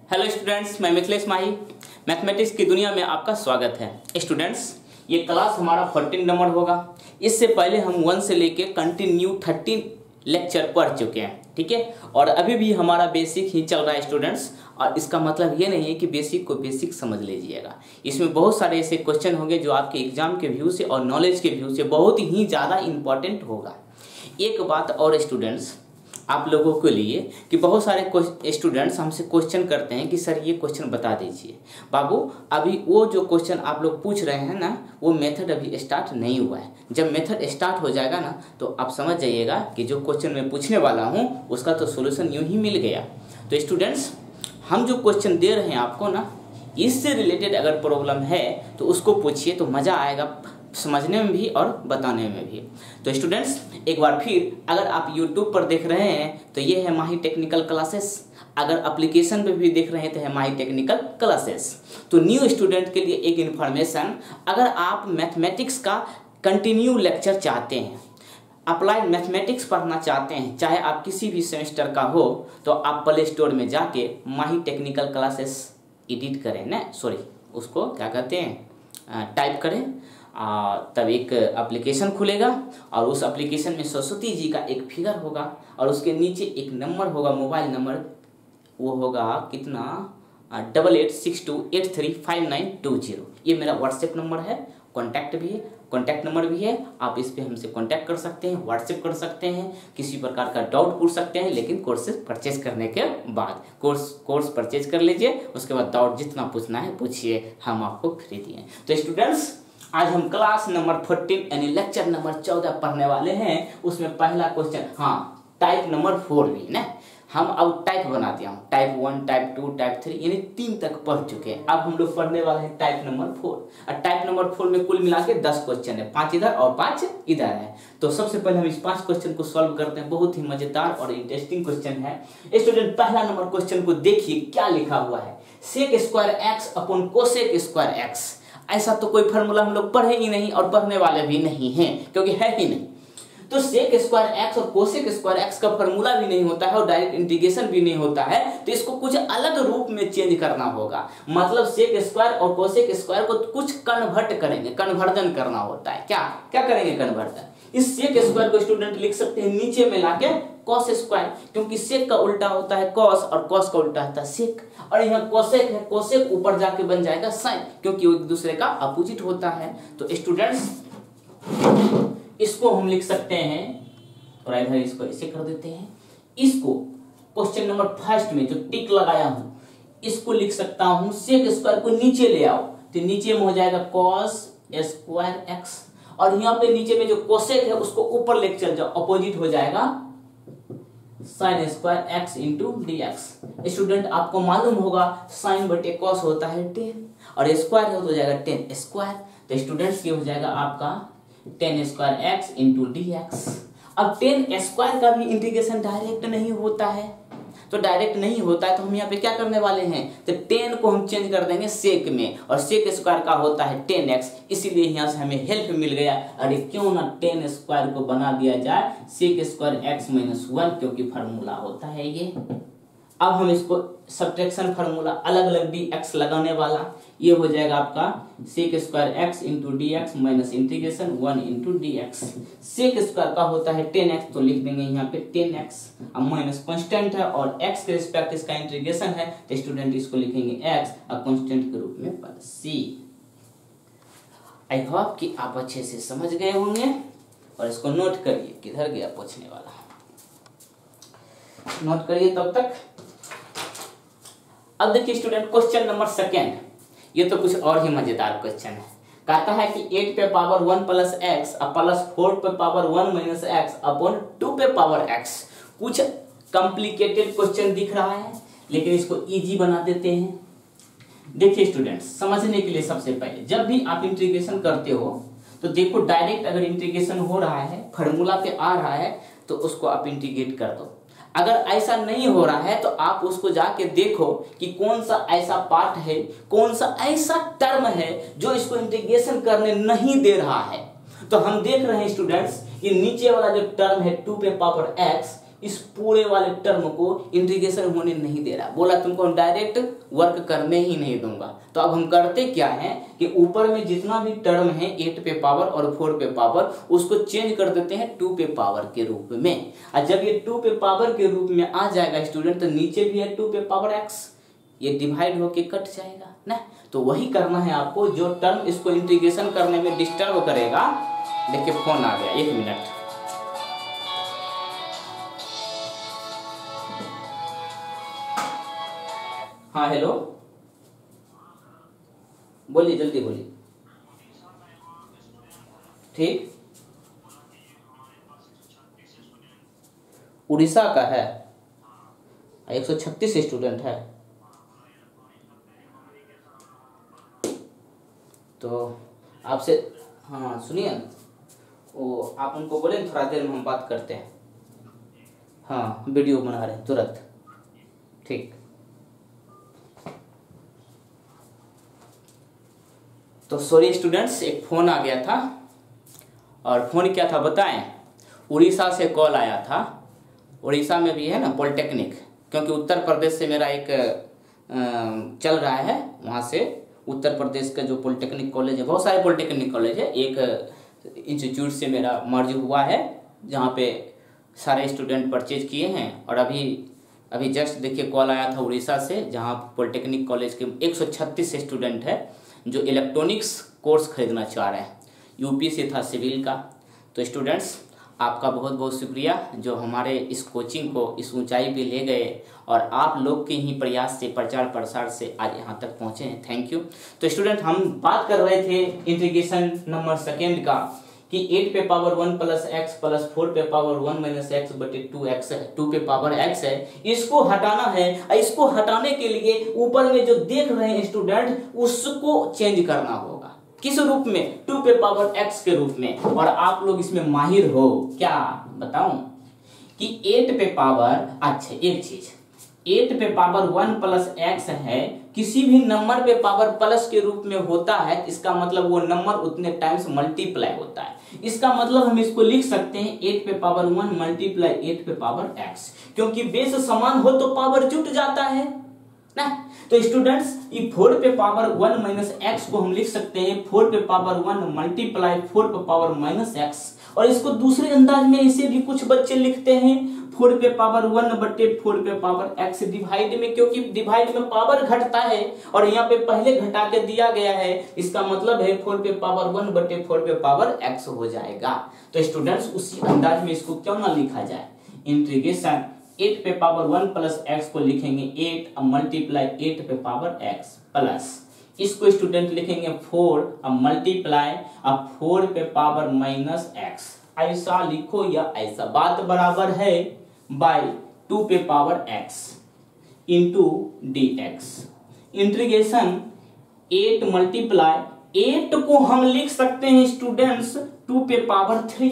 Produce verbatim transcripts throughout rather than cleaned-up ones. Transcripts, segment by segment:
Hello students, मैं मिथिलेश माही। Mathematics की दुनिया में आपका स्वागत है। स्टूडेंट्स, ये क्लास हमारा फोर्टीन नंबर होगा। इससे पहले हम वन से लेके कंटिन्यू थर्टीन लेक्चर पढ़ चुके हैं, ठीक है। और अभी भी हमारा बेसिक ही चल रहा है स्टूडेंट्स। और इसका मतलब ये नहीं है कि बेसिक को बेसिक समझ लीजिएगा। इसमें बहुत सारे ऐसे क्वेश्चन होंगे जो आपके एग्जाम के व्यू से और नॉलेज के व्यू से बहुत ही ज़्यादा इंपॉर्टेंट होगा। एक बात और स्टूडेंट्स, आप लोगों के लिए कि बहुत सारे स्टूडेंट्स हमसे क्वेश्चन करते हैं कि सर ये क्वेश्चन बता दीजिए। बाबू, अभी वो जो क्वेश्चन आप लोग पूछ रहे हैं ना, वो मेथड अभी स्टार्ट नहीं हुआ है। जब मेथड स्टार्ट हो जाएगा ना, तो आप समझ जाइएगा कि जो क्वेश्चन मैं पूछने वाला हूँ उसका तो सोल्यूशन यूँ ही मिल गया। तो स्टूडेंट्स, हम जो क्वेश्चन दे रहे हैं आपको ना, इससे रिलेटेड अगर प्रॉब्लम है तो उसको पूछिए, तो मज़ा आएगा समझने में भी और बताने में भी। तो स्टूडेंट्स, एक बार फिर अगर आप यूट्यूब पर देख रहे हैं तो ये है माही टेक्निकल क्लासेस। अगर एप्लीकेशन पे भी देख रहे हैं तो है माही टेक्निकल क्लासेस। तो न्यू स्टूडेंट के लिए एक इन्फॉर्मेशन, अगर आप मैथमेटिक्स का कंटिन्यू लेक्चर चाहते हैं, अप्लाइड मैथमेटिक्स पढ़ना चाहते हैं, चाहे आप किसी भी सेमेस्टर का हो, तो आप प्ले स्टोर में जाके माही टेक्निकल क्लासेस एडिट करें ना, सॉरी उसको क्या कहते हैं, टाइप करें, आ, तब एक एप्लीकेशन खुलेगा और उस एप्लीकेशन में सरस्वती जी का एक फिगर होगा और उसके नीचे एक नंबर होगा, मोबाइल नंबर। वो होगा कितना, double eight six two eight three five nine two zero. ये मेरा व्हाट्सएप नंबर है, कॉन्टैक्ट भी है, कॉन्टैक्ट नंबर भी है। आप इस पर हमसे कॉन्टैक्ट कर सकते हैं, व्हाट्सएप कर सकते हैं, किसी प्रकार का डाउट पूछ सकते हैं। लेकिन कोर्सेज परचेज करने के बाद कोर्स कोर्स परचेज कर लीजिए, उसके बाद डाउट जितना पूछना है पूछिए, हम आपको फ्री दिए। तो स्टूडेंट्स, आज हम क्लास नंबर फोर्टीन यानी लेक्चर नंबर चौदह पढ़ने वाले हैं। उसमें पहला क्वेश्चन, हाँ टाइप नंबर फोर भी ना, हम अब टाइप बना दिया हूँ। Type one, type two, type three यानी तीन तक पढ़ चुके हैं। अब हम लोग पढ़ने वाले हैं टाइप नंबर फोर। और टाइप नंबर फोर में कुल मिला के दस क्वेश्चन है, पांच इधर और पांच इधर है। तो सबसे पहले हम इस पांच क्वेश्चन को सॉल्व करते हैं। बहुत ही मजेदार और इंटरेस्टिंग क्वेश्चन है। स्टूडेंट, पहला नंबर क्वेश्चन को देखिए क्या लिखा हुआ है। Sec square x upon cosec square x. ऐसा तो कोई फार्मूला हम लोग पढ़े ही नहीं और पढ़ने वाले भी नहीं हैं, क्योंकि है ही नहीं। तो सेक स्क्वायर एक्स और कोसेक स्क्वायर एक्स का फार्मूला भी नहीं होता है और डायरेक्ट इंटीग्रेशन भी नहीं होता है। तो इसको कुछ अलग रूप में चेंज करना होगा। मतलब सेक स्क्वायर और कोसेक स्क्वायर को कुछ कन्वर्ट करेंगे, कन्वर्जन करना होता है। क्या क्या करेंगे कन्वर्जन? इस सेक स्क्वायर को स्टूडेंट लिख सकते हैं नीचे में लाके कॉस स्क्वायर, क्योंकि सेक का उल्टा होता है कॉस और कॉस का उल्टा होता है सेक। और यहाँ कोसेक है, कोसेक ऊपर जाके बन जाएगा साइन, क्योंकि वो एक दूसरे का अपोजिट होता है। तो स्टूडेंट्स, इसको हम लिख सकते हैं, और इधर इसको ऐसे कर देते हैं। इसको क्वेश्चन नंबर फर्स्ट में जो टिक लगाया हूं, इसको लिख सकता हूं, सेक स्क्वायर को नीचे ले आओ तो नीचे में हो जाएगा कॉस स्क्वायर एक्स, और यहाँ पे नीचे में जो कोसेक है उसको ऊपर लेके चल जाओ, अपोजिट हो जाएगा sine square x into d x. Student, आपको मालूम होगा साइन बटे कॉस होता है टेन, और स्क्वायर हो तो जाएगा टेन स्क्वायर। तो स्टूडेंट्स, ये हो जाएगा आपका tan square x into d x. अब टेन स्क्वायर का भी इंटीग्रेशन डायरेक्ट नहीं होता है, तो डायरेक्ट नहीं होता है तो हम यहाँ पे क्या करने वाले हैं, तो टेन को हम चेंज कर देंगे सेक में, और सेक स्क्वायर का होता है टेन एक्स, इसीलिए यहाँ से हमें हेल्प मिल गया। अरे क्यों ना टेन स्क्वायर को बना दिया जाए sec square x minus one, क्योंकि फार्मूला होता है ये। अब हम इसको सब्ट्रैक्शन फार्मूला अलग अलग डी एक्स लगाने वाला, ये हो जाएगा आपका sec square x into d x minus integration one into d x. Sec square का होता है टेन एक्स, तो लिख देंगे यहाँ पे टेन एक्स। अब माइनस कांस्टेंट है और एक्स के रिस्पेक्ट इसका इंटीग्रेशन है, तो स्टूडेंट इसको लिखेंगे एक्स और कांस्टेंट के रूप में प्लस सी। आई होप कि आप अच्छे से समझ गए होंगे, और इसको नोट करिए, किधर गया पूछने वाला, नोट करिए तब तक। अब देखिए स्टूडेंट, क्वेश्चन नंबर सेकेंड, ये तो कुछ और ही मजेदार क्वेश्चन है। कहता है कि एट पे पावर वन प्लस एक्स और प्लस फोर पे power one minus x upon two पे पावर एक्स। कुछ कॉम्प्लिकेटेड क्वेश्चन दिख रहा है, लेकिन इसको इजी बना देते हैं। देखिए स्टूडेंट्स, समझने के लिए सबसे पहले, जब भी आप इंटीग्रेशन करते हो तो देखो, डायरेक्ट अगर इंटीग्रेशन हो रहा है, फार्मूला पे आ रहा है, तो उसको आप इंटीग्रेट कर दो। अगर ऐसा नहीं हो रहा है तो आप उसको जाके देखो कि कौन सा ऐसा पार्ट है, कौन सा ऐसा टर्म है जो इसको इंटीग्रेशन करने नहीं दे रहा है। तो हम देख रहे हैं स्टूडेंट्स, ये नीचे वाला जो टर्म है टू पे पावर एक्स, इस पूरे वाले टर्म को इंटीग्रेशन होने नहीं दे रहा, बोला तुमको हम डायरेक्ट वर्क करने ही नहीं दूंगा। तो अब हम करते क्या है कि ऊपर में जितना भी टर्म है एट पे पावर और फोर पे पावर उसको चेंज कर देते हैं टू पे पावर के रूप में। और जब ये टू पे पावर के रूप में आ जाएगा स्टूडेंट तो नीचे भी है टू पे पावर एक्स, ये डिवाइड होके कट जाएगा ना। तो वही करना है आपको, जो टर्म इसको इंटीग्रेशन करने में डिस्टर्ब करेगा। देखिए फोन आ गया, एक मिनट। हाँ हेलो, बोलिए जल्दी बोलिए। ठीक, उड़ीसा का है, एक सौ छत्तीस स्टूडेंट है। तो आपसे हाँ सुनिए ना, वो आप उनको बोले थोड़ा देर में हम बात करते हैं। हाँ वीडियो बना रहे हैं तुरंत। ठीक, तो सॉरी स्टूडेंट्स, एक फ़ोन आ गया था। और फ़ोन क्या था बताएं, उड़ीसा से कॉल आया था। उड़ीसा में भी है ना पॉलिटेक्निक, क्योंकि उत्तर प्रदेश से मेरा एक चल रहा है, वहाँ से उत्तर प्रदेश का जो पॉलिटेक्निक कॉलेज है, बहुत सारे पॉलिटेक्निक कॉलेज है, एक इंस्टीट्यूट से मेरा मर्ज हुआ है जहाँ पे सारे स्टूडेंट परचेज किए हैं। और अभी अभी जस्ट देखिए कॉल आया था उड़ीसा से, जहाँ पॉलिटेक्निक कॉलेज के एक सौ छत्तीस स्टूडेंट है जो इलेक्ट्रॉनिक्स कोर्स खरीदना चाह रहे हैं। यूपी से था सिविल का। तो स्टूडेंट्स आपका बहुत बहुत शुक्रिया जो हमारे इस कोचिंग को इस ऊंचाई पे ले गए और आप लोग के ही प्रयास से प्रचार प्रसार से आज यहाँ तक पहुँचे हैं। Thank you. तो स्टूडेंट हम बात कर रहे थे इंटीग्रेशन नंबर सेकेंड का कि एट पे power one plus x plus four पे पावर वन माइनस एक्स बटे टू एक्स है, टू पे पावर एक्स है, इसको हटाना है। इसको हटाने के लिए ऊपर में जो देख रहे हैं स्टूडेंट उसको चेंज करना होगा। किस रूप में? टू पे पावर एक्स के रूप में। और आप लोग इसमें माहिर हो, क्या बताऊं कि एट पे पावर, अच्छा एक चीज, एट पे पावर वन प्लस एक्स है, किसी भी नंबर पे पावर प्लस के रूप में होता है, इसका मतलब वो नंबर उतने टाइम्स मल्टीप्लाई होता है। इसका मतलब हम इसको लिख सकते हैं एट पे पावर वन मल्टीप्लाई एट पे पावर एक्स, क्योंकि बेस समान हो तो पावर जुट जाता है ना। तो स्टूडेंट्स ये फोर पे पावर वन माइनस एक्स को हम लिख सकते हैं फोर पे पावर वन मल्टीप्लाई फोर पे पावर माइनस एक्स। और इसको दूसरे अंदाज में इसे भी कुछ बच्चे लिखते हैं फोर पे पावर वन बटे फोर पे पावर एक्स डिवाइड में, क्योंकि डिवाइड में पावर घटता है और यहाँ पे पहले घटा के दिया गया है, इसका मतलब है फोर पे पावर वन बटे फोर पे पावर एक्स हो जाएगा। तो स्टूडेंट्स उसी अंदाज में इसको क्यों ना लिखा जाए, इंटीग्रेशन एट पे पावर वन प्लस एक्स को लिखेंगे एट मल्टीप्लाई एट पे पावर एक्स प्लस, इसको स्टूडेंट लिखेंगे फोर अब मल्टीप्लाई अब फोर पे पावर माइनस एक्स। ऐसा लिखो या ऐसा, बात बराबर है बाय टू पे power x into d x. Integration eight multiply eight को हम लिख सकते हैं स्टूडेंट्स टू पे पावर थ्री।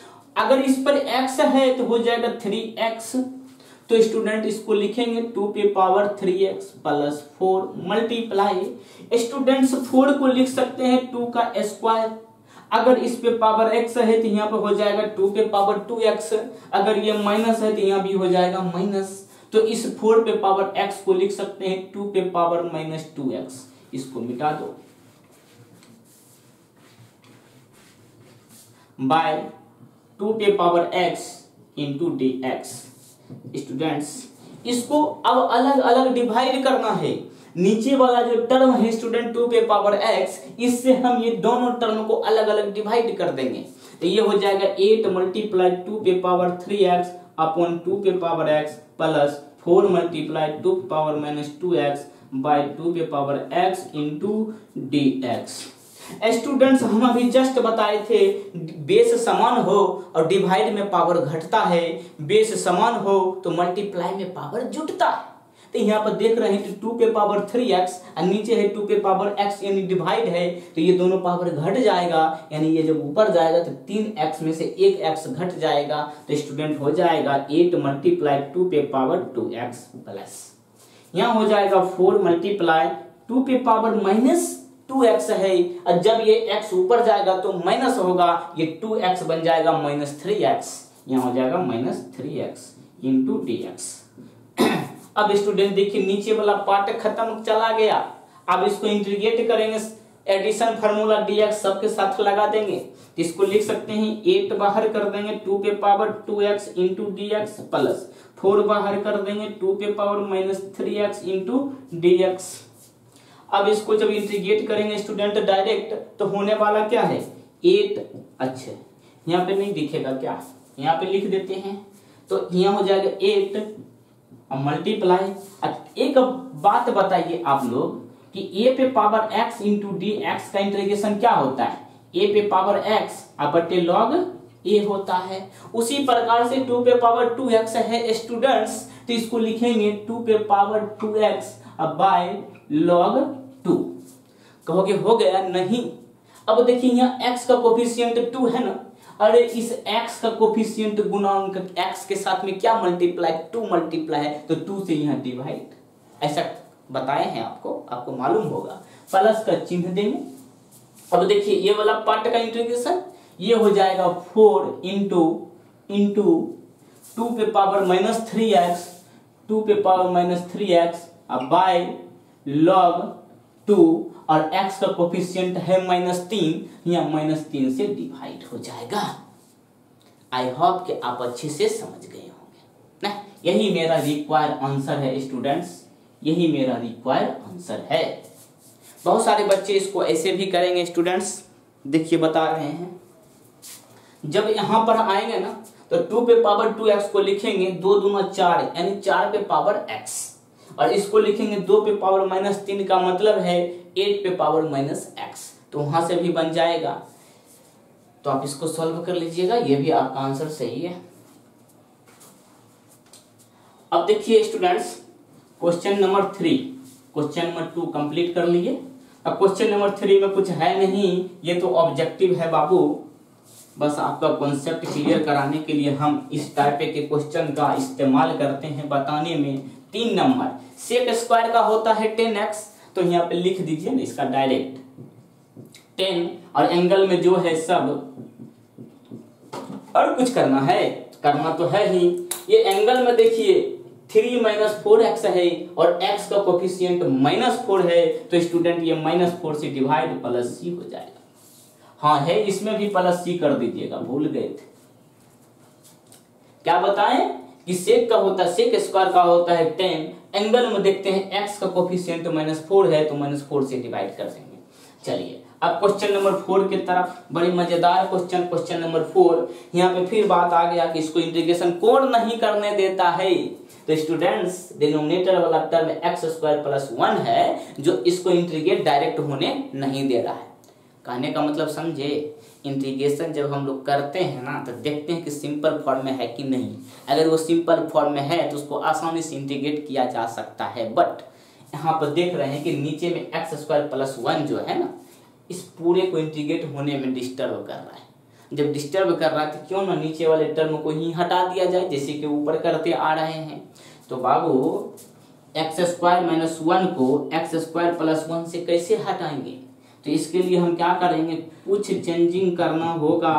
अगर इस पर एक्स है तो हो जाएगा थ्री एक्स। तो स्टूडेंट इसको लिखेंगे टू पे power three x plus four multiply students four को लिख सकते हैं टू का स्क्वायर। अगर इस पे पावर एक्स है तो यहाँ पे हो जाएगा टू पे पावर टू एक्स, अगर ये माइनस है तो यहाँ भी हो जाएगा माइनस। तो इस फोर पे पावर एक्स को लिख सकते हैं टू पे पावर माइनस टू एक्स। इसको मिटा दो बाय टू पे power x into d x. Students इसको अब अलग अलग डिवाइड करना है। नीचे वाला जो टर्म है स्टूडेंट टू पे पावर एक्स, इससे हम ये दोनों टर्म को अलग अलग डिवाइड कर देंगे। तो ये हो जाएगा एट मल्टीप्लाई टू पे power three x upon two पे power x plus four multiply two पे power minus two x by two पे power x into d x. Students हम अभी जस्ट बताए थे बेस समान हो और डिवाइड में पावर घटता है, बेस समान हो तो मल्टीप्लाई में पावर जुटता है। तो यहाँ पर देख रहे हैं कि टू पे पावर थ्री एक्स और नीचे है टू पे पावर एक्स यानी डिवाइड है, तो ये दोनों पावर घट जाएगा, यानी ये जब ऊपर जाएगा तो तीन एक्स में से एक एक्स घट जाएगा। तो स्टूडेंट हो जाएगा एट मल्टीप्लाई टू पे पावर टू एक्स प्लस यहाँ हो जाएगा फोर मल्टीप्लाई टू पे पावर माइनस टू एक्स है, और जब ये x ऊपर जाएगा तो माइनस होगा, ये टू एक्स बन जाएगा माइनस थ्री एक्स, यहाँ हो जाएगा minus three x. Into d x. अब स्टूडेंट देखिए नीचे वाला पार्ट खत्म चला गया, अब इसको इंटीग्रेट करेंगे, एडिशन फार्मूला डी एक्स सबके साथ लगा देंगे, इसको लिख सकते हैं एट बाहर कर देंगे टू पे power two x into d x plus four बाहर कर देंगे टू पे power minus three x into d x. अब इसको जब इंटीग्रेट करेंगे स्टूडेंट डायरेक्ट तो होने वाला क्या है एट, अच्छा यहाँ पे नहीं दिखेगा क्या, यहाँ पे लिख देते हैं तो यहाँ हो जाएगा एट और मल्टीप्लाई। एक बात बताइए आप लोग कि a पे power x into d x का इंटीग्रेशन क्या होता है, a पे पावर x बटे लॉग a होता है। उसी प्रकार से टू पे पावर टू एक्स है स्टूडेंट्स, तो इसको लिखेंगे टू पे power two x by log two. कहोगे हो गया, नहीं। अब देखिए यहाँ x का कोफिशिएंट टू है ना, अरे इस x का कोफिशिएंट गुणांक x के साथ में क्या मल्टीप्लाई, टू मल्टीप्लाई है तो टू से यहाँ डिवाइड, ऐसा बताए हैं आपको, आपको मालूम होगा, प्लस का चिन्ह देंगे। अब देखिए ये वाला पार्ट का इंटीग्रेशन ये हो जाएगा फोर इंटू इंटू टू पे power minus three x two पे power minus three x by log two, और x का कोफिशिएंट है माइनस तीन, यहाँ माइनस तीन से डिवाइड हो जाएगा। आई होप कि आप अच्छे से समझ गए होंगे ना। यही मेरा रिक्वायर आंसर है स्टूडेंट्स, यही मेरा रिक्वायर आंसर है। बहुत सारे बच्चे इसको ऐसे भी करेंगे स्टूडेंट्स, देखिए बता रहे हैं। जब यहां पर आएंगे ना तो टू पे पावर टू एक्स को लिखेंगे दो दूना चार, यानी चार पे पावर एक्स, और इसको लिखेंगे दो पे पावर माइनस तीन का मतलब है एट पे पावर माइनस एक्स, तो वहां से भी बन जाएगा। तो आप इसको सॉल्व कर लीजिएगा, ये भी आपका आंसर सही है। अब देखिए students question number three, question number two complete कर लिए। अब क्वेश्चन नंबर थ्री में कुछ है नहीं, ये तो ऑब्जेक्टिव है बाबू, बस आपका कॉन्सेप्ट क्लियर कराने के लिए हम इस टाइप के क्वेश्चन का इस्तेमाल करते हैं बताने में। तीन नंबर सेक स्क्वायर का होता है टेन एक्स, तो यहाँ पे लिख दीजिए ना इसका डायरेक्ट टेन, और एंगल में जो है सब, और कुछ करना है, करना तो है ही। ये एंगल में देखिए थ्री माइनस फोर एक्स है और x का कोफिशिएंट माइनस फोर है, तो स्टूडेंट ये माइनस फोर से डिवाइड प्लस सी हो जाएगा। हाँ है, इसमें भी प्लस सी कर दीजिएगा, भूल गए थे। क्या बताएं कि सेक का होता है, सेक स्क्वायर का होता है टेन, एंगल में देखते हैं x का कोफिशिएंट माइनस फोर है तो माइनस फोर से डिवाइड कर देंगे। चलिए अब क्वेश्चन नंबर फोर की तरफ, बड़ी मजेदार क्वेश्चन, क्वेश्चन नंबर फोर। यहाँ पे फिर बात आ गया कि इसको इंटीग्रेशन कौन नहीं करने देता है, तो स्टूडेंट्स डिनोमिनेटर वाला term x square plus one है जो इसको इंटीग्रेट डायरेक्ट होने नहीं दे रहा है। कहने का मतलब समझे, इंटीग्रेशन जब हम लोग करते हैं ना तो देखते हैं कि सिंपल फॉर्म में है कि नहीं। अगर वो सिंपल फॉर्म में है तो उसको आसानी से इंटीग्रेट किया जा सकता है, बट यहाँ पर देख रहे हैं कि नीचे में एक्स स्क्वायर प्लस वन जो है ना, इस पूरे को इंटीग्रेट होने में डिस्टर्ब कर रहा है। जब डिस्टर्ब कर रहा है तो क्यों ना नीचे वाले टर्म को ही हटा दिया जाए, जैसे कि ऊपर करते आ रहे हैं। तो बाबू एक्स स्क्वायर माइनस वन को एक्स स्क्वायर प्लस वन से कैसे हटाएंगे, तो इसके लिए हम क्या करेंगे, कुछ चेंजिंग करना होगा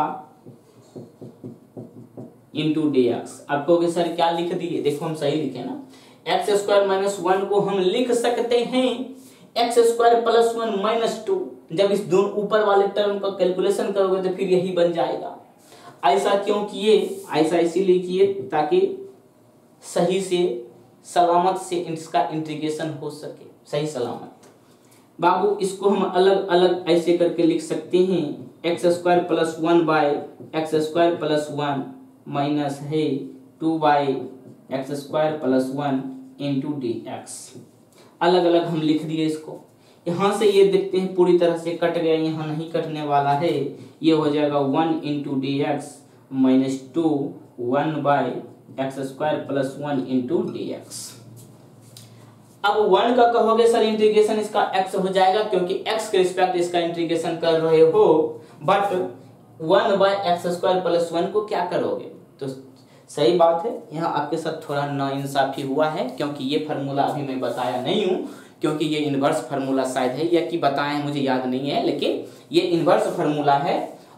इंटू डी एक्स। आप कहोगे सर क्या लिख दिए, देखो हम सही लिखे ना, एक्स स्क्वायर माइनस वन को हम लिख सकते हैं x square plus one minus two. जब इस दोनों ऊपर वाले टर्म का कैलकुलेशन करोगे तो फिर यही बन जाएगा। ऐसा क्यों किए, ऐसा इसीलिए किए ताकि सही से सलामत से इसका इंटीग्रेशन हो सके, सही सलामत। बाबू इसको हम अलग अलग ऐसे करके लिख सकते हैं, x square plus one by x square plus one minus है two by x square plus one into d x. अलग अलग हम लिख दिए इसको। यहाँ से ये देखते हैं पूरी तरह से कट गया, यहाँ नहीं कटने वाला है, ये हो जाएगा one into d x minus two one by x square plus one into d x. अब वन का कहोगे सर इंटीग्रेशन इसका x हो जाएगा, क्योंकि x के रिस्पेक्ट इसका इंटीग्रेशन कर रहे हो, but one by x square plus one को क्या करोगे, तो सही बात है। यहाँ आपके साथ थोड़ा नाइंसाफी हुआ है, क्योंकि ये फार्मूला अभी मैं बताया नहीं हूँ, क्योंकि ये इन्वर्स फार्मूला शायद है या कि बताए हैं मुझे याद नहीं है, लेकिन ये इन्वर्स फार्मूला है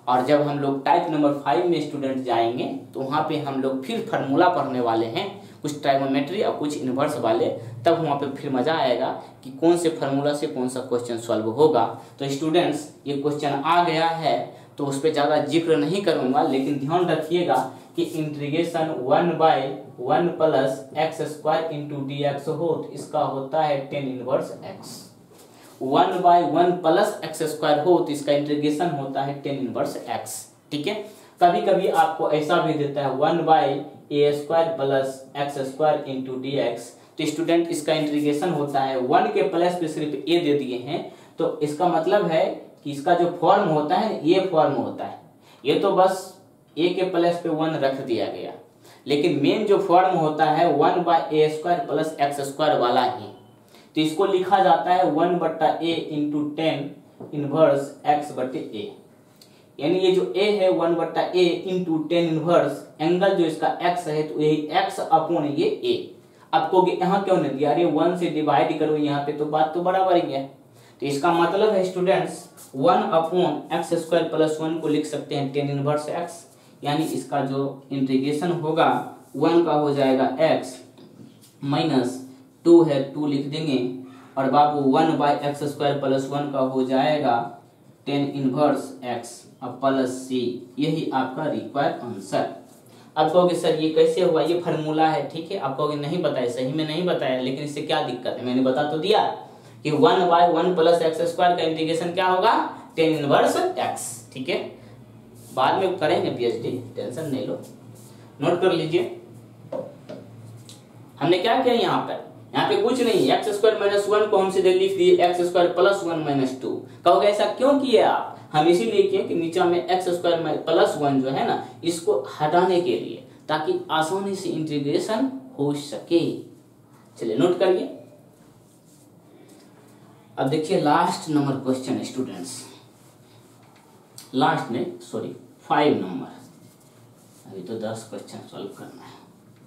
और जब हम लोग टाइप नंबर फाइव में स्टूडेंट जाएंगे तो वहाँ पे हम लोग फिर फार्मूला पढ़ने वाले हैं, कुछ ट्राइगोनोमेट्री और कुछ इन्वर्स वाले। तब वहाँ पे फिर मज़ा आएगा कि कौन से फार्मूला से कौन सा क्वेश्चन सॉल्व होगा। तो स्टूडेंट्स ये क्वेश्चन आ गया है तो उस पर ज़्यादा जिक्र नहीं करूँगा, लेकिन ध्यान रखिएगा कि integration one by one plus x square into d x हो तो इसका होता है tan inverse x. One by one plus x square हो तो इसका इंटीग्रेशन होता है टेन इनवर्स एक्स। ठीक है, कभी कभी आपको ऐसा भी देता है one by a square plus x square into d x, तो स्टूडेंट इसका इंटीग्रेशन होता है वन के प्लस पे सिर्फ ए दे दिए हैं तो इसका मतलब है कि इसका जो फॉर्म होता है ये फॉर्म होता है, ये तो बस ए के प्लस पे वन रख दिया गया, लेकिन मेन जो फॉर्म होता है one by a square plus x square वाला ही, तो इसको लिखा जाता है वन बट्टा a into tan inverse x बट्टे ए। यानी ये जो ए है वन बट्टा a into tan inverse angle जो इसका एक्स है तो यही एक्स अपॉन ये ए। आपको यहाँ क्यों नहीं दिया, अरे वन से डिवाइड करो यहाँ पे तो बात तो बराबर ही है। तो इसका मतलब है students one upon x square plus one को लिख सकते हैं टेन इनवर्स एक्स, यानी इसका जो इंटीग्रेशन होगा वन का हो जाएगा एक्स माइनस टू है टू लिख देंगे और बाबू one by x square plus one का हो जाएगा टेन इनवर्स एक्स और प्लस सी। यही आपका रिक्वायर्ड आंसर। अब कहोगे सर ये कैसे हुआ, ये फार्मूला है, ठीक है। आप कहोगे नहीं बताया, सही में नहीं बताया, लेकिन इससे क्या दिक्कत है, मैंने बता तो दिया कि one by one plus x square का इंटीग्रेशन क्या होगा टेन इनवर्स एक्स। ठीक है, बाद में करेंगे पीएचडी, टेंशन नहीं लो, नोट कर लीजिए। हमने क्या किया यहाँ पर, यहाँ पे कुछ नहीं, एक्स स्क्वायर माइनस वन को हम सीधे लिख दिए x square plus one minus two. कहोगे ऐसा क्यों किए आप, हम इसीलिए किए कि नीचे में एक्स स्क्वायर प्लस वन जो है ना इसको हटाने के लिए, ताकि आसानी से इंटीग्रेशन हो सके। चलिए नोट करिए। अब देखिए last number question students, last में सॉरी फाइव नंबर, अभी तो दस क्वेश्चन सॉल्व करना है।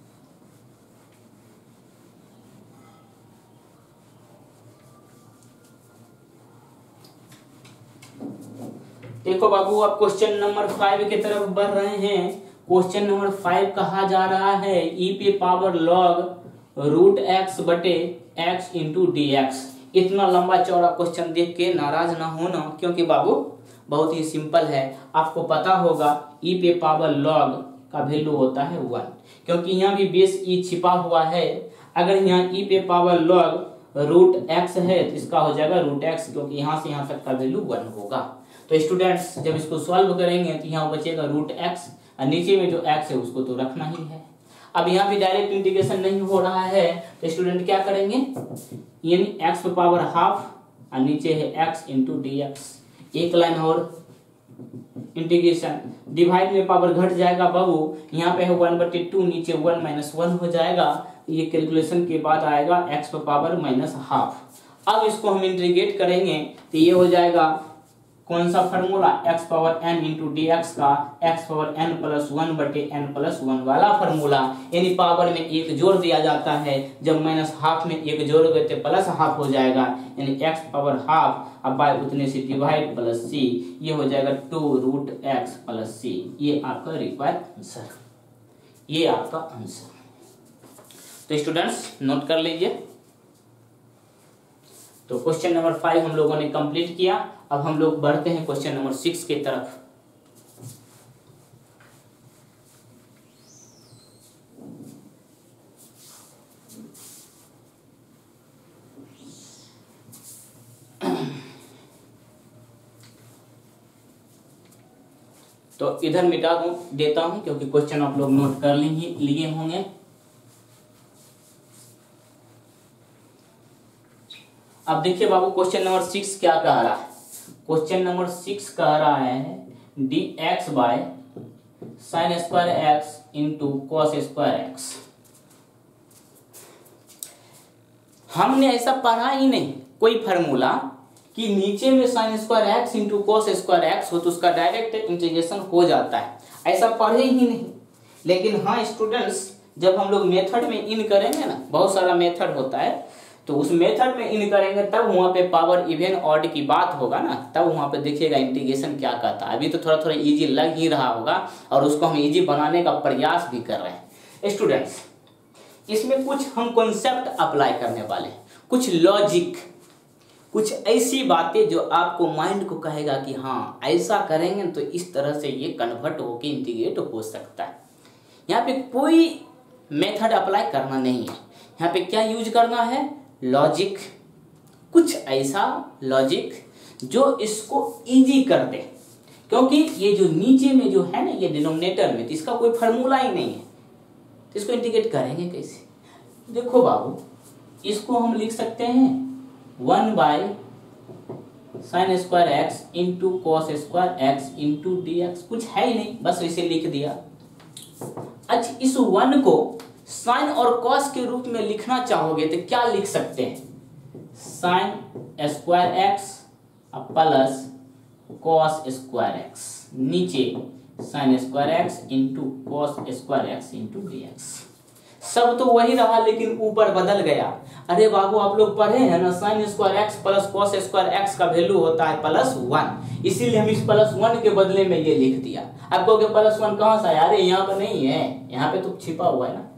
देखो बाबू आप क्वेश्चन नंबर फाइव की तरफ बढ़ रहे हैं। क्वेश्चन नंबर फाइव कहा जा रहा है ई पे पावर लॉग रूट एक्स बटे एक्स इंटू डी एक्स। इतना लंबा चौड़ा क्वेश्चन देख के नाराज ना होना, क्योंकि बाबू बहुत ही सिंपल है। आपको पता होगा ई पे पावर लॉग का वैल्यू होता है वन, क्योंकि यहाँ भी बेस ई छिपा हुआ है। अगर यहाँ ई पे पावर लॉग रूट एक्स है तो इसका हो जाएगा रूट एक्स, क्योंकि यहाँ से यहाँ तक का वैल्यू वन होगा। तो स्टूडेंट्स जब इसको सॉल्व करेंगे तो यहाँ बचेगा रूट एक्स और नीचे में जो एक्स है उसको तो रखना ही है। अब यहाँ भी डायरेक्ट इंटीग्रेशन नहीं हो रहा है तो स्टूडेंट क्या करेंगे, यानी एक्स पे पावर हाफ और नीचे है एक्स इंटू डी एक्स। एक लाइन और इंटीग्रेशन, डिवाइड में पावर घट जाएगा बाबू, यहाँ पे है वन बटे टू, नीचे वन माइनस वन हो जाएगा। ये कैलकुलेशन के बाद आएगा एक्स पे पावर माइनस हाफ। अब इसको हम इंटीग्रेट करेंगे तो ये हो जाएगा कौन सा formula, x power n into d x का x power n plus one बटे एन प्लस वन वाला फार्मूला। यानी पावर में एक जोड़ दिया जाता है, जब माइनस हाफ में एक जोड़ गए तो प्लस हाफ हो जाएगा, यानी एक्स पावर हाफ अब बाय उतने से डिवाइड प्लस सी, ये हो जाएगा two root x plus c. ये आपका रिक्वायर्ड आंसर, ये आपका आंसर। तो स्टूडेंट्स नोट कर लीजिए। तो क्वेश्चन नंबर फाइव हम लोगों ने कंप्लीट किया। अब हम लोग बढ़ते हैं क्वेश्चन नंबर सिक्स की तरफ। तो इधर मिटा दूं देता हूं क्योंकि क्वेश्चन आप लोग नोट कर लिए होंगे। अब देखिए बाबू क्वेश्चन नंबर सिक्स क्या कह रहा है। क्वेश्चन नंबर सिक्स कह रहा है d x by sine square x into cos square x. हमने ऐसा पढ़ा ही नहीं कोई फार्मूला कि नीचे में sine square x into cos square x हो तो उसका डायरेक्ट इंटीग्रेशन हो जाता है, ऐसा पढ़े ही नहीं। लेकिन हाँ स्टूडेंट्स जब हम लोग मेथड में इन करेंगे ना, बहुत सारा मेथड होता है, तो उस मेथड में इन करेंगे तब वहाँ पे पावर इवन ऑड की बात होगा ना, तब वहाँ पे देखिएगा इंटीग्रेशन क्या कहता है। अभी तो थोड़ा थोड़ा इजी लग ही रहा होगा और उसको हम इजी बनाने का प्रयास भी कर रहे हैं। स्टूडेंट्स, इसमें कुछ हम कॉन्सेप्ट अप्लाई करने वाले हैं, कुछ लॉजिक, कुछ ऐसी बातें जो आपको माइंड को कहेगा कि हाँ ऐसा करेंगे तो इस तरह से ये कन्वर्ट होकर इंटीग्रेट हो सकता है। यहाँ पे कोई मेथड अप्लाई करना नहीं है, यहाँ पे क्या यूज करना है, लॉजिक, कुछ ऐसा लॉजिक जो इसको इजी कर दे, क्योंकि ये जो नीचे में जो है ना ये डिनोमिनेटर में, तो इसका कोई फार्मूला ही नहीं है, तो इसको इंटीग्रेट करेंगे कैसे। देखो बाबू, इसको हम लिख सकते हैं one by sine square x into cos square x into d x, कुछ है ही नहीं, बस इसे लिख दिया। अच्छा, इस वन को साइन और कॉस के रूप में लिखना चाहोगे तो क्या लिख सकते हैं, sine square x plus cos square x, नीचे sine square x into cos square x into d x. सब तो वही रहा लेकिन ऊपर बदल गया। अरे बाबू, आप लोग पढ़े हैं ना, sine square x plus cos square x का वैल्यू होता है प्लस वन, इसीलिए हम इस प्लस वन के बदले में ये लिख दिया। आप कहोगे प्लस वन कहां से आया, अरे यहाँ पे नहीं है, यहाँ पे तो छिपा हुआ है ना।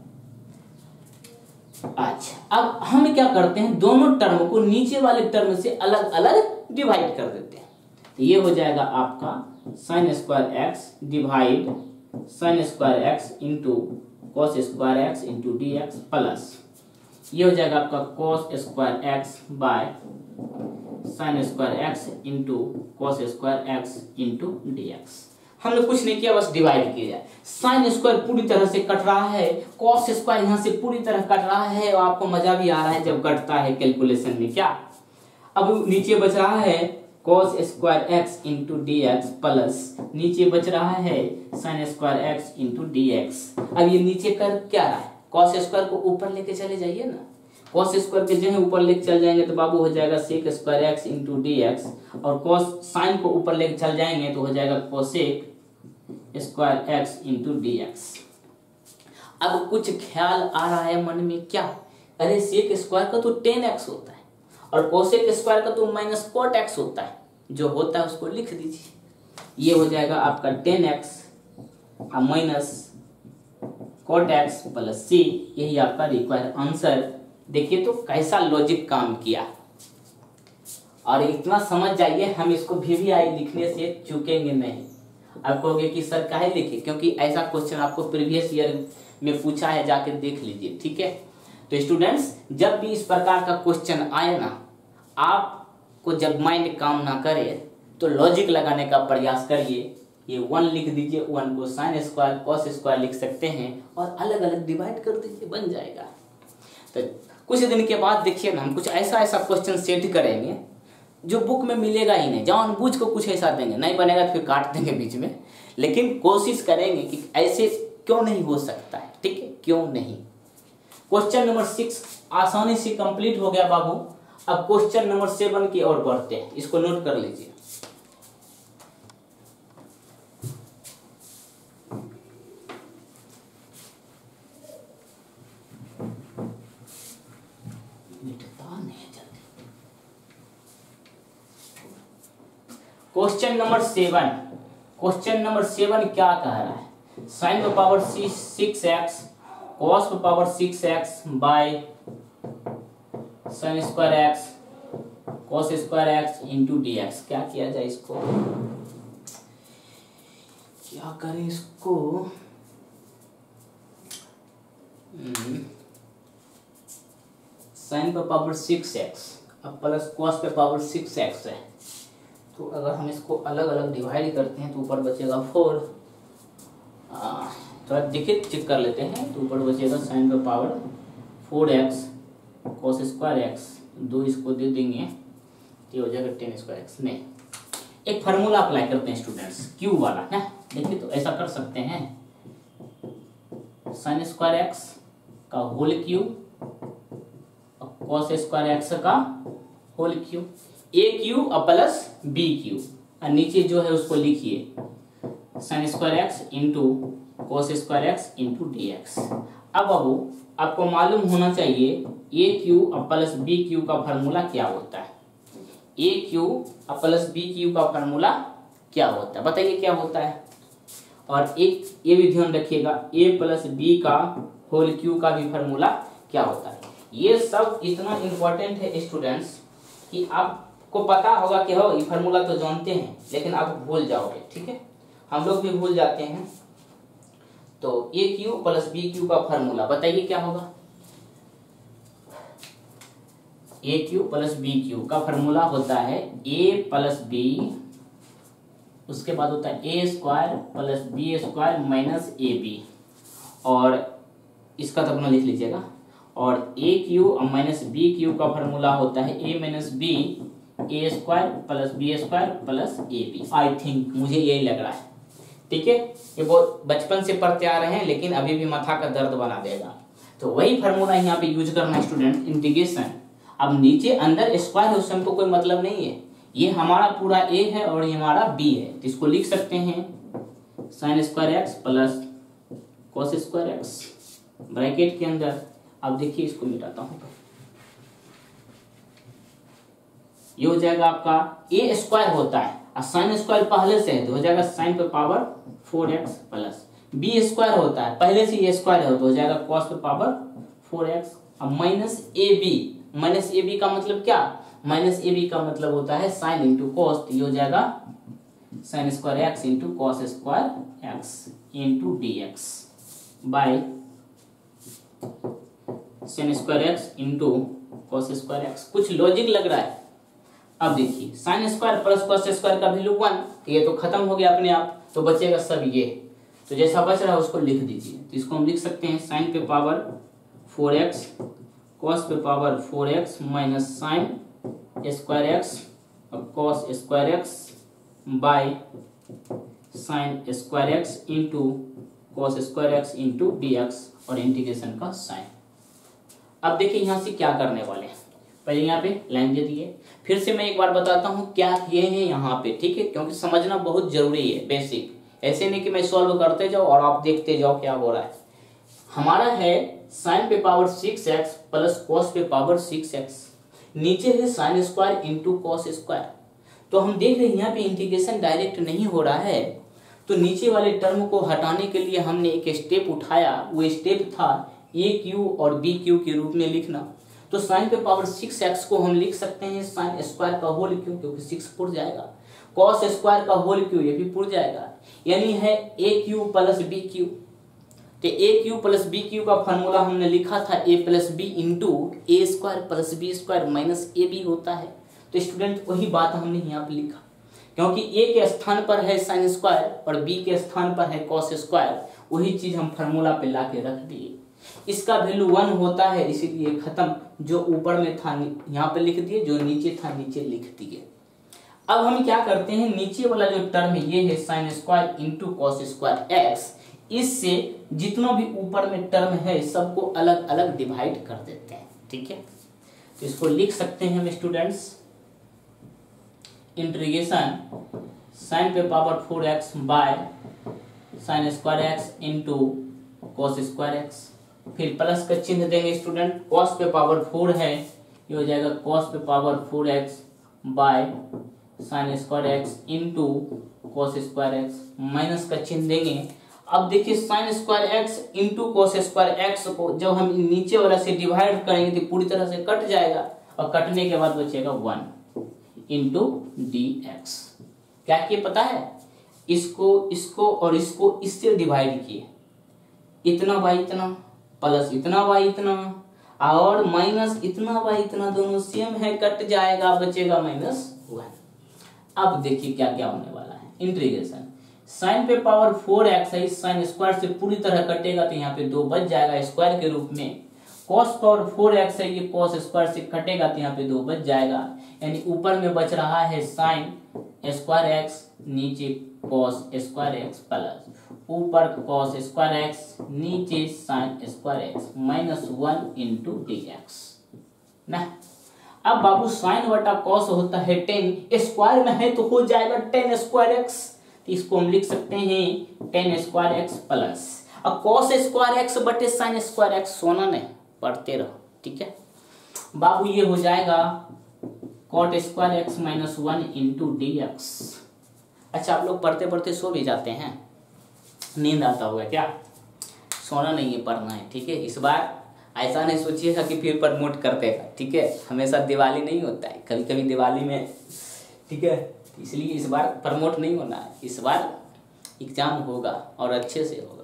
अच्छा, अब हम क्या करते हैं, दोनों टर्म को नीचे वाले टर्म से अलग अलग डिवाइड कर देते हैं। तो ये हो जाएगा आपका sine square x divide sine square x into cos square x into d x plus ये हो जाएगा आपका cos square x by sine square x into cos square x into d x. हमने कुछ नहीं किया, बस डिवाइड किया जाए। साइन स्क्वायर पूरी तरह से कट रहा है, कॉस स्क्वायर यहाँ से पूरी तरह कट रहा है, और आपको मजा भी आ रहा है जब कटता है कैलकुलेशन में। क्या अब नीचे बच रहा है cos square x into d x plus नीचे बच रहा है sine square x into d x. अब ये नीचे कर क्या रहा है, कॉस स्क्वायर को ऊपर लेके चले जाइए ना, कॉस स्क्वायर के जगह ऊपर लेके चल जाएंगे तो बाबू हो जाएगा sec square x into d x, और कॉस साइन को ऊपर लेके चल जाएंगे तो हो जाएगा cosec square x into d x. अब कुछ ख्याल आ रहा है मन में, क्या, अरे सेक स्क्वायर का तो टेन एक्स होता है और कोसेक स्क्वायर का तो माइनस कॉट एक्स होता है, जो होता है उसको लिख दीजिए। ये हो जाएगा आपका tan x minus cot x plus c, यही आपका रिक्वायर्ड आंसर। देखिए तो कैसा लॉजिक काम किया, और इतना समझ जाइए हम इसको भी भी आई लिखने से चूकेंगे नहीं। आप कहोगे कि सर काहे लिखे, क्योंकि ऐसा क्वेश्चन आपको प्रीवियस ईयर में पूछा है, जाके देख लीजिए, ठीक है। तो स्टूडेंट्स, जब भी इस प्रकार का क्वेश्चन आए ना, आपको जब माइंड काम ना करे तो लॉजिक लगाने का प्रयास करिए। ये वन लिख दीजिए, वन को साइन स्क्वायर कॉस स्क्वायर लिख सकते हैं और अलग अलग डिवाइड कर दीजिए, बन जाएगा। तो कुछ दिन के बाद देखिए ना, हम कुछ ऐसा ऐसा क्वेश्चन सेट करेंगे जो बुक में मिलेगा ही नहीं, जानबूझ को कुछ ऐसा देंगे, नहीं बनेगा तो फिर काट देंगे बीच में, लेकिन कोशिश करेंगे कि ऐसे क्यों नहीं हो सकता है, ठीक है, क्यों नहीं। क्वेश्चन नंबर सिक्स आसानी से कंप्लीट हो गया बाबू। अब क्वेश्चन नंबर सेवन की ओर बढ़ते हैं, इसको नोट कर लीजिए। Question number seven, question number seven क्या कह रहा है, साइन का पावर सिक्स एक्स कॉस का power six x by sine square x cos square x into d x. क्या किया जाए इसको, क्या करें इसको, साइन का पावर सिक्स एक्स अब प्लस कॉस पे पावर सिक्स एक्स है, तो अगर हम इसको अलग अलग डिवाइड करते हैं तो ऊपर बचेगा फोर। थोड़ा देखिए चेक कर लेते हैं, तो ऊपर बचेगा साइन का power four x cos square x, दो इसको दे देंगे, ये हो जाएगा टेन स्क्वायर एक्स। नहीं, एक फार्मूला अप्लाई करते हैं स्टूडेंट्स, क्यू वाला ना। देखिए तो ऐसा कर सकते हैं, साइन स्क्वायर एक्स का होल क्यू और कॉस स्क्वायर एक्स का होल क्यू, ए क्यू और प्लस बी क्यू, और नीचे जो है उसको लिखिए sine square x into cos square x into d x. अब बाबू आपको मालूम होना चाहिए a cube plus b cube का फार्मूला क्या होता है। A cube plus b cube का फार्मूला क्या होता है, बताइए क्या होता है। और एक ये भी ध्यान रखिएगा, ए प्लस बी का होल क्यू का भी फार्मूला क्या होता है। ये सब इतना इम्पोर्टेंट है स्टूडेंट्स कि आपको पता होगा कि हो ये फार्मूला तो जानते हैं, लेकिन आप भूल जाओगे, ठीक है, हम लोग भी भूल जाते हैं। तो a cube plus b cube का फार्मूला बताइए क्या होगा। A cube plus b cube का फार्मूला होता है ए प्लस बी, उसके बाद होता है a square plus b square minus a b, और इसका तो अपना लिख लीजिएगा। और a cube minus b cube का फार्मूला होता है a minus b a square plus b square plus a b. I think मुझे यही लग रहा है, ठीक है। ये बहुत बचपन से पढ़ते आ रहे हैं, लेकिन अभी भी माथा का दर्द बना देगा। तो वही फार्मूला यहाँ पे यूज करना है स्टूडेंट, इंटीग्रेशन। अब नीचे अंदर स्क्वायर है उससे हमको कोई मतलब नहीं है, ये हमारा पूरा ए है और ये हमारा बी है, तो इसको लिख सकते हैं sine square x plus cos square x bracket के अंदर। अब देखिए इसको मिटाता हूं, ये हो जाएगा आपका ए स्क्वायर होता है और साइन स्क्वायर पहले से है तो हो जाएगा साइन पे power four x plus b square होता है पहले से ये स्क्वायर है तो हो जाएगा कॉस पे पावर फोर एक्स। अब minus a b, minus a b का मतलब क्या, माइनस ए बी का मतलब होता है साइन इंटू कॉस, तो ये हो जाएगा sine square x into cos square x into d x by sine square x into cos square x. कुछ लॉजिक लग रहा है। अब देखिए sine square plus cos square का वैल्यू वन, तो ये तो खत्म हो गया अपने आप, तो बचेगा सब ये, तो जैसा बच रहा है उसको लिख दीजिए। तो इसको हम लिख सकते हैं साइन पे पावर फोर एक्स कॉस पे power four x minus sine square x और cos square x by sine square x into cos square x into d x और इंटीग्रेशन का साइन। अब देखिए यहाँ से क्या करने वाले हैं, पहले यहाँ पे लाइन दे दिए, फिर से मैं एक बार बताता हूँ क्या किए हैं यहाँ पे, ठीक है, क्योंकि समझना बहुत जरूरी है, बेसिक। ऐसे नहीं कि मैं सॉल्व करते जाओ और आप देखते जाओ क्या हो रहा है। हमारा है साइन पे power six x plus cos पे पावर सिक्स एक्स, नीचे है sine square into cos square. तो हम देख रहे हैं यहाँ पे इंटीग्रेशन डायरेक्ट नहीं हो रहा है, तो नीचे वाले टर्म को हटाने के लिए हमने एक स्टेप उठाया, वो स्टेप था ए क्यू और बी क्यू के रूप में लिखना। तो साइन पे पावर सिक्स एक्स को हम लिख सकते हैं साइन स्क्वायर का होल क्यू, क्योंकि सिक्स पुर जाएगा, कॉस स्क्वायर का होल क्यू ये भी पुर जाएगा, यानी है a cube plus b cube. तो a cube plus b cube का फॉर्मूला हमने लिखा था a plus b into a square plus b square minus a b होता है। तो स्टूडेंट वही बात हमने यहाँ पे लिखा, क्योंकि ए के स्थान पर है साइन स्क्वायर और बी के स्थान पर है कॉस स्क्वायर, वही चीज हम फार्मूला पे ला के रख दिए। इसका वैल्यू वन होता है, इसीलिए खत्म, जो ऊपर में था यहाँ पे लिख दिए, जो नीचे था नीचे लिख दिए। अब हम क्या करते हैं, नीचे वाला जो टर्म ये है sine square into cos square x, इससे जितना भी ऊपर में टर्म है सबको अलग अलग डिवाइड कर देते हैं, ठीक है। तो इसको लिख सकते हैं हम स्टूडेंट्स, इंटीग्रेशन साइन पे power four x by sine square x into cos square x, फिर प्लस का चिन्ह देंगे स्टूडेंट, कॉस पे पावर फोर है, ये हो जाएगा कॉस पे power four x by sine square x into cos square x, minus का चिन्ह देंगे। अब देखिए sine square x into cos square x को जब हम नीचे वाला से डिवाइड करेंगे तो पूरी तरह से कट जाएगा, और कटने के बाद बचेगा वन इंटू डी एक्स। क्या किए पता है, इसको इसको और इसको इससे डिवाइड किए, इतना बाई इतना प्लस इतना बाई इतना और माइनस इतना बाई इतना, दोनों सेम है, कट जाएगा, बचेगा माइनस वन। अब देखिए क्या क्या होने वाला है, इंटीग्रेशन साइन पे पावर फोर एक्स है, साइन स्क्वायर से पूरी तरह कटेगा तो यहाँ पे दो बच जाएगा स्क्वायर के रूप में, कॉस पावर फोर एक्स है, ये कॉस स्क्वायर से कटेगा तो यहाँ पे दो बच जाएगा, यानी ऊपर में बच रहा है साइन स्क्वायर एक्स, नीचे कॉस स्क्वायर एक्स प्लस ऊपर कॉस स्क्वायर एक्स, नीचे sine square x minus one into d x ना। अब बाबू साइन बटा कॉस होता है टेन, स्क्वायर में है तो हो जाएगा टेन स्क्वायर एक्स, तो इसको हम लिख सकते हैं टेन स्क्वायर एक्स प्लस, अब कॉस स्क्वायर एक्स बटे साइन स्क्वायर एक्स, सोना नहीं, पढ़ते रहो, ठीक है बाबू। ये हो जाएगा cot square x minus one into d x. अच्छा आप लोग पढ़ते पढ़ते सो भी जाते हैं, नींद आता होगा क्या? सोना नहीं है, पढ़ना है, ठीक है। इस बार ऐसा नहीं सोचिएगा कि फिर प्रमोट कर देगा, ठीक है। हमेशा दिवाली नहीं होता है, कभी कभी दिवाली में, ठीक है। इसलिए इस बार प्रमोट नहीं होना है, इस बार एग्जाम होगा और अच्छे से होगा।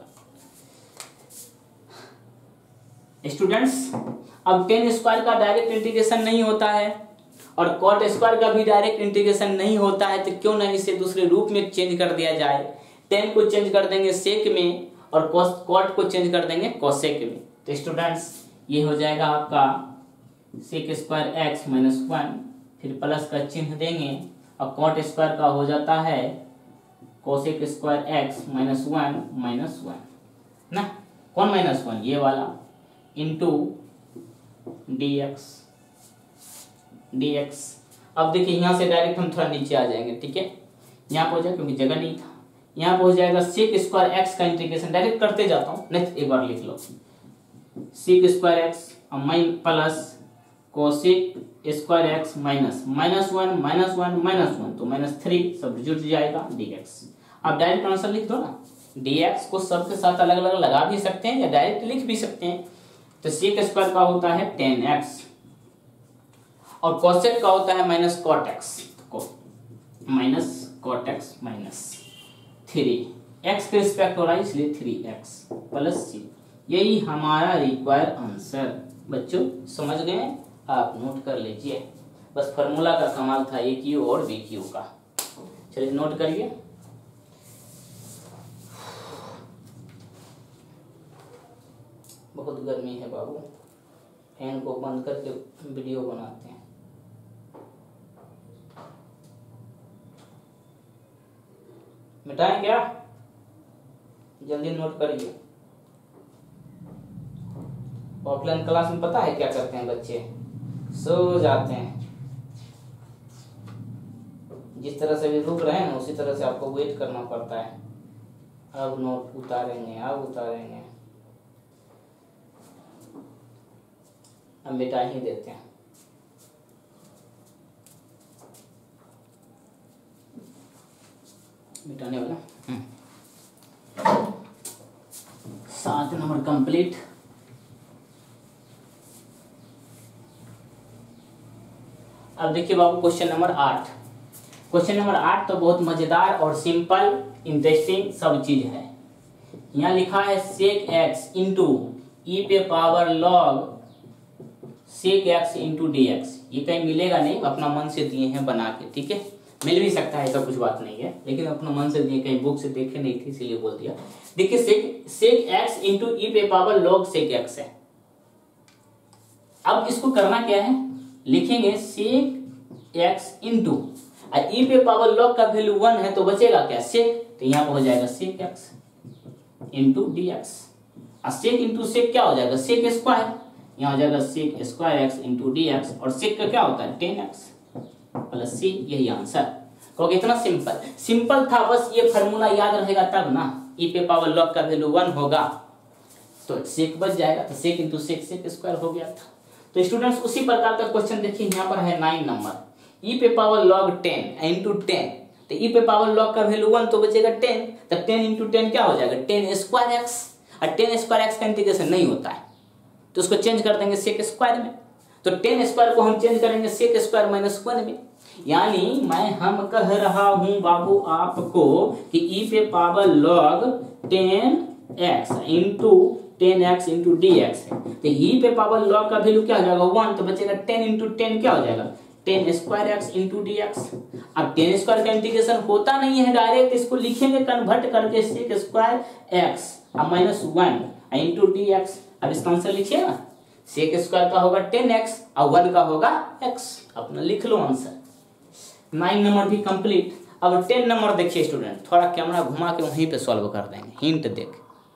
स्टूडेंट्स अब टेन स्क्वायर का डायरेक्ट इंटीग्रेशन नहीं होता है और कॉट स्क्वायर का भी डायरेक्ट इंटीग्रेशन नहीं होता है, तो क्यों ना इसे दूसरे रूप में चेंज कर दिया जाए। टेन को चेंज कर देंगे सेक में और कॉट को चेंज कर देंगे कोसेक में। तो स्टूडेंट्स ये हो जाएगा आपका sec square x minus one, फिर प्लस का चिन्ह देंगे और कॉट स्क्वायर का हो जाता है cosec square x minus one minus one ना, कौन माइनस वन, ये वाला, into d x d x. अब देखिए यहाँ से डायरेक्ट हम थोड़ा नीचे आ जाएंगे, ठीक है। यहाँ पर हो जाए क्योंकि जगह नहीं था, यहाँ पर हो जाएगा सेक स्क्वायर एक्स का इंटीग्रेशन, डायरेक्ट करते जाता हूँ, नेक्स्ट एक बार लिख लो, sec square x minus plus cosec square x minus minus one minus one minus one, तो माइनस थ्री, सब जुट जाएगा डी एक्स। आप डायरेक्ट आंसर लिख दो ना, डी एक्स को सबके साथ अलग अलग लगा भी सकते हैं या डायरेक्ट लिख भी सकते हैं। तो सेक स्क्वायर का होता है टेन एक्स और कोसेक का होता है minus cot x, minus cot x minus three, x के रिस्पेक्ट हो रहा है इसलिए थ्री एक्स प्लस सी। यही हमारा रिक्वायर आंसर। बच्चों समझ गए? आप नोट कर लीजिए, बस फॉर्मूला का कमाल था ए क्यू और बी क्यू का। चलिए नोट करिए। बहुत गर्मी है बाबू, फैन को बंद करके वीडियो बनाते हैं। मिटाएं क्या? जल्दी नोट करिए। ऑफलाइन क्लास में पता है क्या करते हैं बच्चे? सो जाते हैं। जिस तरह से भी रुक रहे हैं ना उसी तरह से आपको वेट करना पड़ता है। अब नोट उतारेंगे, अब उतारेंगे, अब मिटा ही देते हैं। मिटाने वाला सात नंबर कंप्लीट। अब देखिए बाबू क्वेश्चन नंबर आठ। क्वेश्चन नंबर आठ तो बहुत मजेदार और सिंपल इंटरेस्टिंग सब चीज है। यहाँ लिखा है सेक एक्स इंटू ई पे power log sec x into d x. ये कहीं मिलेगा नहीं, अपना मन से दिए हैं बना के, ठीक है। मिल भी सकता है, ऐसा कुछ बात नहीं है, लेकिन अपना मन से दिए, कहीं बुक से देखे नहीं थी इसीलिए बोल दिया। देखिए सेक सेक एक्स इंटू ई पे पावर लॉग सेक एक्स है। अब इसको करना क्या है, लिखेंगे सेक एक्स इंटू ई पे पावर लॉग का वैल्यू वन है तो बचेगा क्या, सेक, तो यहाँ पर हो जाएगा sec x into d x. और सेक इंटू सेक क्या हो जाएगा, सेक स्क्वायर, यहाँ हो जाएगा sec square x into d x. और सेक का क्या होता है टेन एक्स प्लस सी, यही आंसर। क्योंकि इतना सिंपल सिंपल था, बस ये फार्मूला याद रहेगा तब ना। ई पे पावर लॉग का वैल्यू वन होगा तो सेक बच जाएगा, तो सेक इंटू सेक सेक स्क्वायर हो गया था। तो स्टूडेंट्स उसी प्रकार का क्वेश्चन देखिए यहाँ पर है नाइन नंबर। ई पे power log ten into ten, तो ई पे पावर लॉग का वैल्यू वन तो बचेगा टेन, तो टेन इंटू टेन क्या हो जाएगा टेन स्क्वायर एक्स। और टेन स्क्वायर एक्स का इंटीग्रेशन नहीं होता है तो उसको चेंज कर देंगे सेक स्क्वायर में। तो टेन स्क्वायर को हम चेंज करेंगे सेक स्क्वायर माइनस वन में। यानी मैं हम कह रहा हूं बाबू आपको कि ई पे power log ten x into ten x into d x है, तो ई पे पावर लॉग का वैल्यू क्या हो जाएगा वन, तो बचेगा टेन इंटू टेन क्या हो जाएगा ten square x into d x. अब टेन स्क्वायर का इंटीग्रेशन होता नहीं है डायरेक्ट, इसको लिखेंगे कन्वर्ट करके सेक स्क्वायर एक्स और minus one into d x. अब इसका आंसर लिखिए ना, सेक स्क्वायर का होगा टेन एक्स और वन का होगा एक्स। अपना लिख लो आंसर। नाइन नंबर भी कंप्लीट। अब टेन नंबर देखिए स्टूडेंट, थोड़ा कैमरा घुमा के वहीं पे सॉल्व कर देंगे, हिंट देख।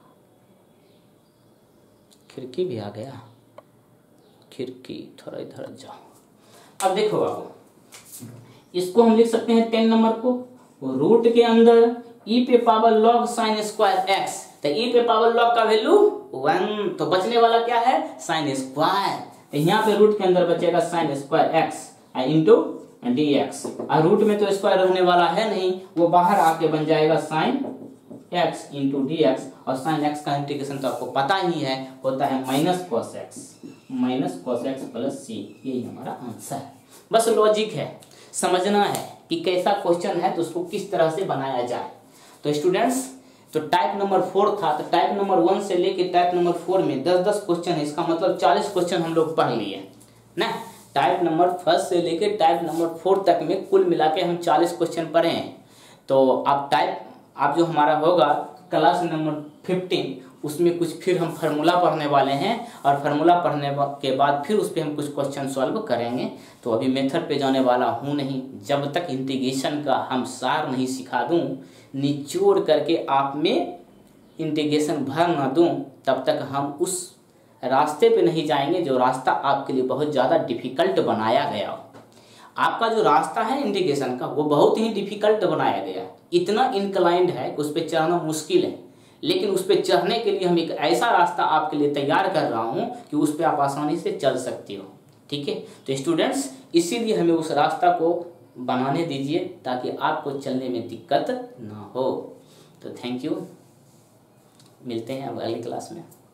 खिड़की भी आ गया, खिड़की थोड़ा इधर जाओ। अब देखो बाबू, इसको हम लिख सकते हैं टेन नंबर को रूट के अंदर ई पे power log sine square x तो ई पे पावर लॉग का वैल्यू वन, तो बचने वाला क्या है साइन स्क्वायर। तो यहाँ पे रूट के अंदर बचेगा sine square x into d x, और रूट में तो स्क्वायर रहने वाला है नहीं, वो बाहर आके बन जाएगा sine x into d x, और साइन एक्स का इंटीग्रेशन तो आपको पता ही है, होता है minus cos x, minus cos x plus c, यही हमारा आंसर है। बस लॉजिक है, समझना है कि कैसा क्वेश्चन है तो उसको किस तरह से बनाया जाए। तो स्टूडेंट्स, तो टाइप नंबर फोर था, तो टाइप नंबर वन से लेके टाइप नंबर फोर में दस दस क्वेश्चन है, इसका मतलब चालीस क्वेश्चन हम लोग पढ़ लिए ना। टाइप नंबर फर्स्ट से लेके टाइप नंबर फोर तक में कुल मिला के हम चालीस क्वेश्चन पढ़े हैं। तो आप टाइप आप जो हमारा होगा क्लास नंबर फिफ्टीन, उसमें कुछ फिर हम फार्मूला पढ़ने वाले हैं, और फार्मूला पढ़ने के बाद फिर उस पर हम कुछ क्वेश्चन सॉल्व करेंगे। तो अभी मेथड पे जाने वाला हूँ नहीं, जब तक इंटीग्रेशन का हम सार नहीं सिखा दूँ, निचोड़ करके आप में इंटीग्रेशन भर ना दूँ, तब तक हम उस रास्ते पे नहीं जाएंगे जो रास्ता आपके लिए बहुत ज़्यादा डिफ़िकल्ट बनाया गया। आपका जो रास्ता है इंटीग्रेशन का, वो बहुत ही डिफ़िकल्ट बनाया गया, इतना इंक्लाइंड है कि उस पर चढ़ना मुश्किल है, लेकिन उस पर चढ़ने के लिए हम एक ऐसा रास्ता आपके लिए तैयार कर रहा हूँ कि उस पर आप आसानी से चल सकते हो। ठीक है, तो स्टूडेंट्स, इसीलिए हमें उस रास्ता को बनाने दीजिए ताकि आपको चलने में दिक्कत ना हो। तो थैंक यू, मिलते हैं अब अगली क्लास में।